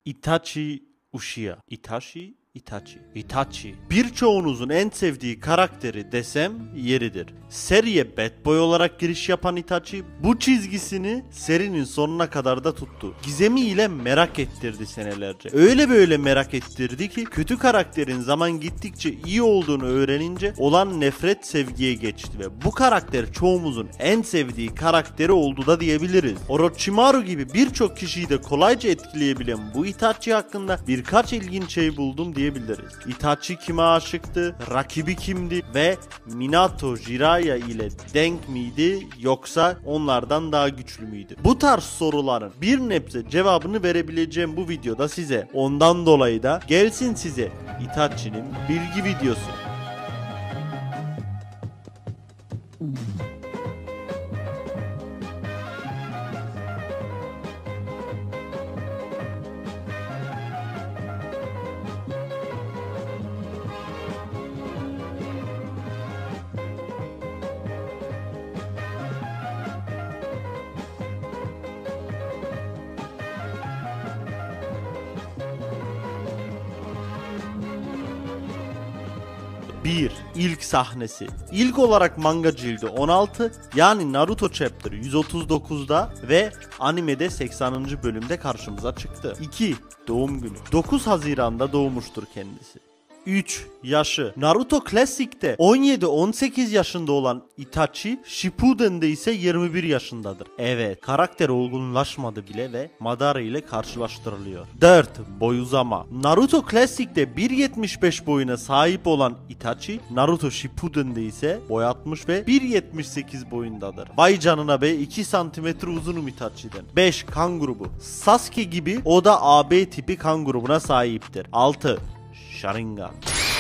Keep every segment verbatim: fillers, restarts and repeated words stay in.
Itachi Uchiha. Itachi Itachi. Itachi. Birçoğunuzun en sevdiği karakteri desem yeridir. Seriye Bad Boy olarak giriş yapan Itachi bu çizgisini serinin sonuna kadar da tuttu. Gizemiyle merak ettirdi senelerce. Öyle böyle merak ettirdi ki kötü karakterin zaman gittikçe iyi olduğunu öğrenince olan nefret sevgiye geçti ve bu karakter çoğumuzun en sevdiği karakteri oldu da diyebiliriz. Orochimaru gibi birçok kişiyi de kolayca etkileyebilen bu Itachi hakkında birkaç ilginç şey buldum diye biliriz. Itachi kime aşıktı? Rakibi kimdi? Ve Minato Jiraiya ile denk miydi? Yoksa onlardan daha güçlü müydü? Bu tarz soruların bir nebze cevabını verebileceğim bu videoda size. Ondan dolayı da gelsin size Itachi'nin bilgi videosu. bir. İlk sahnesi. İlk olarak manga cildi on altı yani Naruto Chapter yüz otuz dokuzda ve animede sekseninci bölümde karşımıza çıktı. iki. Doğum günü. dokuz Haziran'da doğmuştur kendisi. üç. Yaşı. Naruto Classic'te on yedi on sekiz yaşında olan Itachi, Shippuden'de ise yirmi bir yaşındadır. Evet, karakter olgunlaşmadı bile ve Madara ile karşılaştırılıyor. dört. Boy uzama. Naruto Classic'te bir yetmiş beş boyuna sahip olan Itachi, Naruto Shippuden'de ise boy altmış ve bir yetmiş sekiz boyundadır. Vay canına be, iki santimetre uzunum Itachi'den. beş. Kan grubu. Sasuke gibi o da A B tipi kan grubuna sahiptir. altı. Sharingan.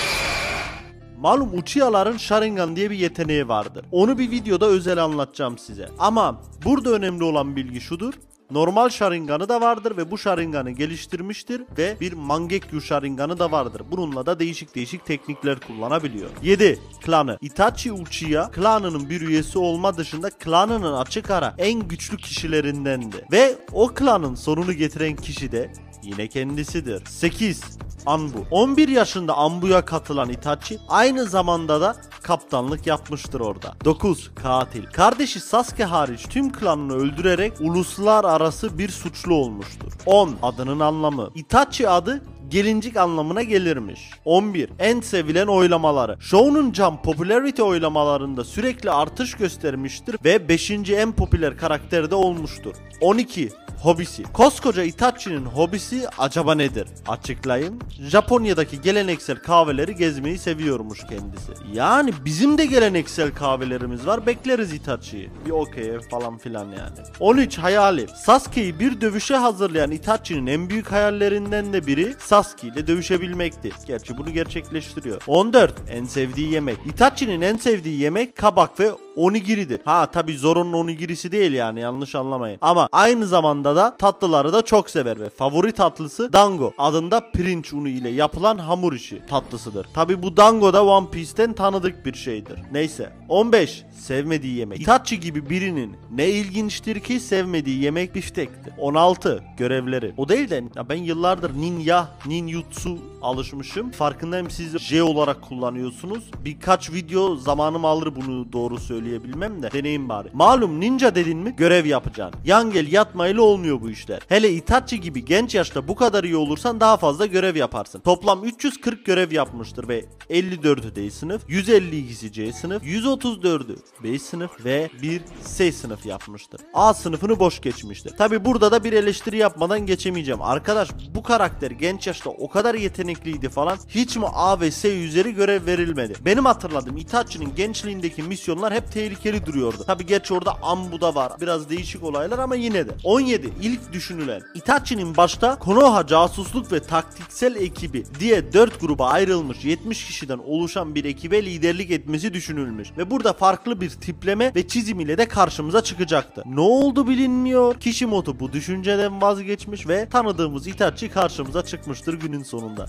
Malum Uchiha'ların Sharingan diye bir yeteneği vardır. Onu bir videoda özel anlatacağım size. Ama burada önemli olan bilgi şudur. Normal Sharingan'ı da vardır ve bu Sharingan'ı geliştirmiştir ve bir Mangekyo Sharingan'ı da vardır. Bununla da değişik değişik teknikler kullanabiliyor. yedi. Klanı. Itachi Uchiha klanının bir üyesi olma dışında klanının açık ara en güçlü kişilerindendi. Ve o klanın sonunu getiren kişi de yine kendisidir. sekiz. Anbu. on bir yaşında Anbu'ya katılan Itachi aynı zamanda da kaptanlık yapmıştır orada. dokuz. Katil. Kardeşi Sasuke hariç tüm klanını öldürerek uluslararası bir suçlu olmuştur. on. Adının anlamı. Itachi adı gelincik anlamına gelirmiş. on bir. En sevilen oylamaları. Shonen Jump Popularity oylamalarında sürekli artış göstermiştir ve beşinci en popüler karakterde olmuştur. on iki. Hobisi. Koskoca Itachi'nin hobisi acaba nedir? Açıklayayım. Japonya'daki geleneksel kahveleri gezmeyi seviyormuş kendisi. Yani bizim de geleneksel kahvelerimiz var. Bekleriz Itachi'yi. Bir okey falan filan yani. on üç. Hayali. Sasuke'yi bir dövüşe hazırlayan Itachi'nin en büyük hayallerinden de biri Sasuke ile dövüşebilmekti. Gerçi bunu gerçekleştiriyor. on dört. En sevdiği yemek. Itachi'nin en sevdiği yemek kabak ve onigiridir. Ha tabi Zoro'nun onigirisi değil yani, yanlış anlamayın. Ama aynı zamanda da tatlıları da çok sever ve favori tatlısı dango adında pirinç unu ile yapılan hamur işi tatlısıdır. Tabi bu dango da One Piece'ten tanıdık bir şeydir. Neyse. on beş. Sevmediği yemek. Itachi gibi birinin ne ilginçtir ki sevmediği yemek biftektir. on altı. Görevleri. O değil de ya ben yıllardır ninja, ninjutsu alışmışım. Farkındayım, siz J olarak kullanıyorsunuz. Birkaç video zamanım alır bunu doğru söyleyebilmem de deneyim bari. Malum ninja dedin mi görev yapacaksın. Yan gel yatmayla olmuyor bu işler. Hele Itachi gibi genç yaşta bu kadar iyi olursan daha fazla görev yaparsın. Toplam üç yüz kırk görev yapmıştır ve elli dördü D sınıf, yüz elli ikisi C sınıf, yüz otuz dördü B sınıf ve bir C sınıf yapmıştır. A sınıfını boş geçmiştir. Tabi burada da bir eleştiri yapmadan geçemeyeceğim. Arkadaş bu karakter genç yaşta o kadar yetenekliydi falan, hiç mi A ve C üzeri görev verilmedi? Benim hatırladığım Itachi'nin gençliğindeki misyonlar hep tehlikeli duruyordu. Tabi geç orada Anbu'da var. Biraz değişik olaylar ama yine de. on yedi. İlk düşünülen. Itachi'nin başta Konoha casusluk ve taktiksel ekibi diye dört gruba ayrılmış yetmiş kişiden oluşan bir ekibe liderlik etmesi düşünülmüş. Ve burada farklı bir tipleme ve çizim ile de karşımıza çıkacaktı. Ne oldu bilinmiyor. Kishimoto bu düşünceden vazgeçmiş ve tanıdığımız Itachi karşımıza çıkmıştır günün sonunda.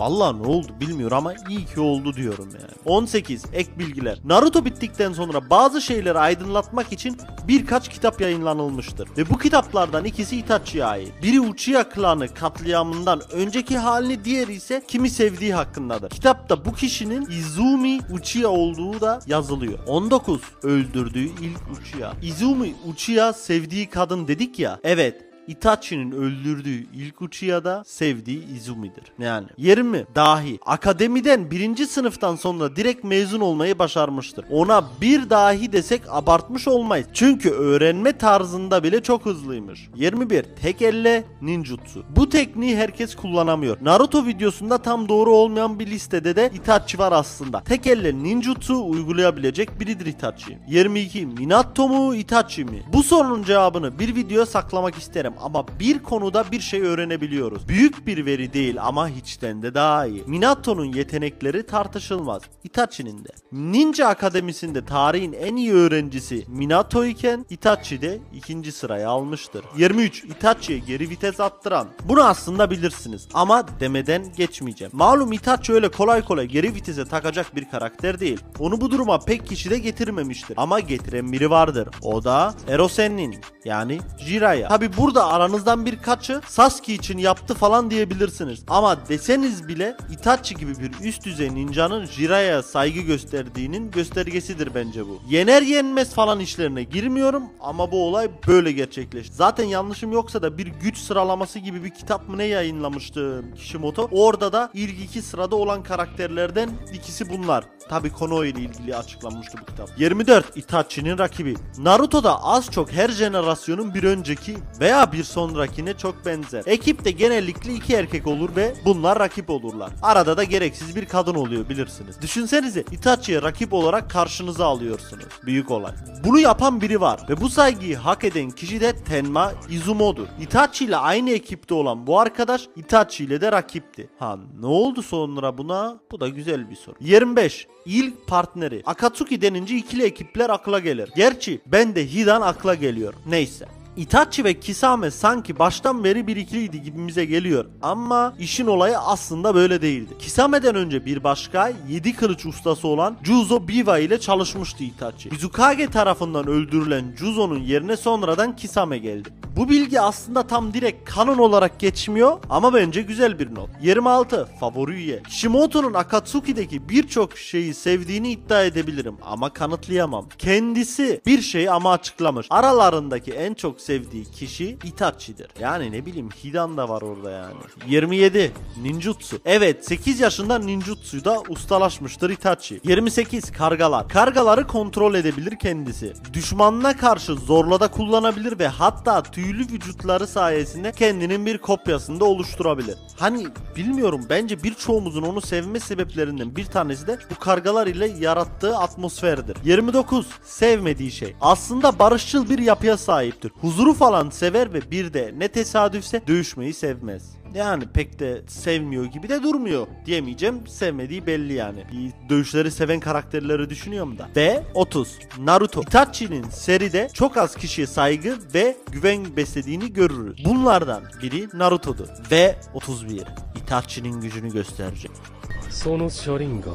Vallahi ne oldu bilmiyorum ama iyi ki oldu diyorum yani. on sekiz ek bilgiler. Naruto bittikten sonra bazı şeyleri aydınlatmak için birkaç kitap yayınlanılmıştır. Ve bu kitaplardan ikisi Itachi'ye ait. Biri Uchiha klanı katliamından önceki halini, diğeri ise kimi sevdiği hakkındadır. Kitapta bu kişinin Izumi Uchiha olduğu da yazılıyor. on dokuz öldürdüğü ilk Uchiha. Izumi Uchiha sevdiği kadın dedik ya. Evet. Itachi'nin öldürdüğü ilk Uchiha da sevdiği Izumi'dir. Yani yirmi dahi. Akademiden birinci sınıftan sonra direkt mezun olmayı başarmıştır. Ona bir dahi desek abartmış olmayız. Çünkü öğrenme tarzında bile çok hızlıymış. yirmi bir tek elle ninjutsu. Bu tekniği herkes kullanamıyor. Naruto videosunda tam doğru olmayan bir listede de Itachi var aslında. Tek elle ninjutsu uygulayabilecek biridir Itachi. yirmi iki Minato mu Itachi mi? Bu sorunun cevabını bir videoya saklamak isterim. Ama bir konuda bir şey öğrenebiliyoruz. Büyük bir veri değil ama hiçten de daha iyi. Minato'nun yetenekleri tartışılmaz. Itachi'nin de. Ninja Akademisi'nde tarihin en iyi öğrencisi Minato iken Itachi de ikinci sırayı almıştır. yirmi üç Itachi'ye geri vites attıran. Bunu aslında bilirsiniz ama demeden geçmeyeceğim. Malum Itachi öyle kolay kolay geri vitese takacak bir karakter değil. Onu bu duruma pek kişi de getirmemiştir. Ama getiren biri vardır. O da Erosen'in yani Jiraiya. Tabi burada aranızdan birkaçı Sasuke için yaptı falan diyebilirsiniz. Ama deseniz bile Itachi gibi bir üst düzey ninjanın Jiraiya'ya saygı gösterdiğinin göstergesidir bence bu. Yener yenmez falan işlerine girmiyorum ama bu olay böyle gerçekleşti. Zaten yanlışım yoksa da bir güç sıralaması gibi bir kitap mı ne yayınlamıştı Kishimoto. Orada da ilk iki sırada olan karakterlerden ikisi bunlar. Tabi Konoha ile ilgili açıklanmıştı bu kitap. yirmi dört Itachi'nin rakibi. Naruto'da az çok her jenerasyonun bir önceki veya bir sonrakine çok benzer. Ekipte genellikle iki erkek olur ve bunlar rakip olurlar. Arada da gereksiz bir kadın oluyor bilirsiniz. Düşünsenize Itachi'ye rakip olarak karşınıza alıyorsunuz. Büyük olay. Bunu yapan biri var ve bu saygıyı hak eden kişi de Tenma Izumo'dur. Itachi ile aynı ekipte olan bu arkadaş Itachi ile de rakipti. Ha ne oldu sonra buna? Bu da güzel bir soru. yirmi beş İlk partneri. Akatsuki denince ikili ekipler akla gelir. Gerçi ben de Hidan akla geliyor. Neyse. Itachi ve Kisame sanki baştan beri bir ikiliydi gibimize geliyor ama işin olayı aslında böyle değildi. Kisame'den önce bir başka yedi kılıç ustası olan Juzo Biwa ile çalışmıştı Itachi. Mizukage tarafından öldürülen Juzo'nun yerine sonradan Kisame geldi. Bu bilgi aslında tam direkt kanon olarak geçmiyor ama bence güzel bir not. yirmi altı Favori üye. Kishimoto'nun Akatsuki'deki birçok şeyi sevdiğini iddia edebilirim ama kanıtlayamam. Kendisi bir şey ama açıklamış. Aralarındaki en çok sevdiği kişi Itachi'dir. Yani ne bileyim Hidan da var orada yani. yirmi yedi Ninjutsu. Evet sekiz yaşında ninjutsu'da ustalaşmıştır Itachi. yirmi sekiz Kargalar. Kargaları kontrol edebilir kendisi. Düşmanına karşı zorlada kullanabilir ve hatta tüylü vücutları sayesinde kendinin bir kopyasını da oluşturabilir. Hani bilmiyorum bence birçoğumuzun onu sevme sebeplerinden bir tanesi de bu kargalar ile yarattığı atmosferdir. yirmi dokuz Sevmediği şey. Aslında barışçıl bir yapıya sahiptir. Huzuru falan sever ve bir de ne tesadüfse dövüşmeyi sevmez. Yani pek de sevmiyor gibi de durmuyor diyemeyeceğim. Sevmediği belli yani. Bir dövüşleri seven karakterleri düşünüyorum da. Ve otuz Naruto. Itachi'nin seride çok az kişiye saygı ve güven beslediğini görürüz. Bunlardan biri Naruto'dur. Ve otuz bir Itachi'nin gücünü gösterecek. Sono Sharingan.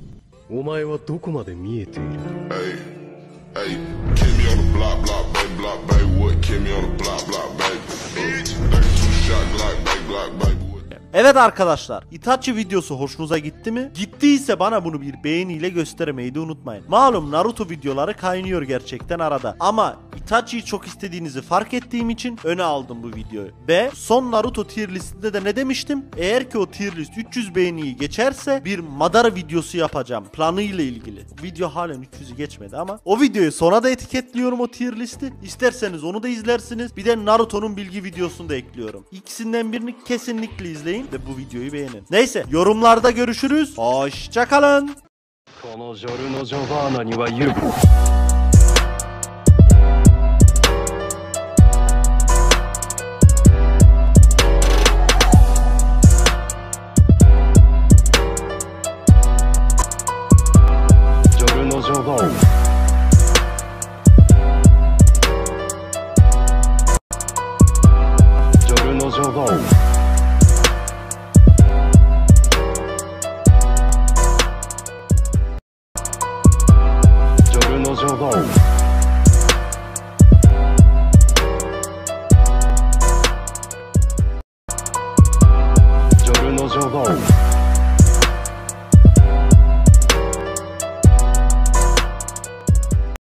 Omae wa doko made miete iru? Hey, hey, keep me on the block, block, baby, block, baby, what? Keep me on the block, block, baby, bitch. Evet arkadaşlar, Itachi videosu hoşunuza gitti mi? Gittiyse bana bunu bir beğeniyle göstermeyi de unutmayın. Malum Naruto videoları kaynıyor gerçekten arada. Ama Itachi'yi çok istediğinizi fark ettiğim için öne aldım bu videoyu. Ve son Naruto tier listinde de ne demiştim? Eğer ki o tier list üç yüz beğeniyi geçerse bir Madara videosu yapacağım planıyla ilgili. Video halen üç yüzü geçmedi ama o videoyu sona da etiketliyorum o tier listi. İsterseniz onu da izlersiniz. Bir de Naruto'nun bilgi videosunu da ekliyorum. İkisinden birini kesinlikle izleyin ve bu videoyu beğenin. Neyse yorumlarda görüşürüz. Hoşçakalın. go.